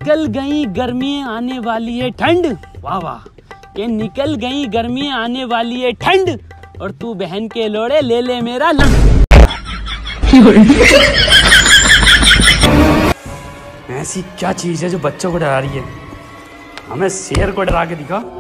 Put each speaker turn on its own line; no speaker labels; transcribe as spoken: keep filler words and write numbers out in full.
निकल गई गर्मियाँ आने वाली है ठंड, वाह वाह, ये निकल गई गर्मियाँ आने वाली है ठंड, और तू बहन के लोड़े ले ले मेरा लंग। ऐसी क्या चीज है जो बच्चों को डरा रही है? हमें शेर को डरा के दिखा।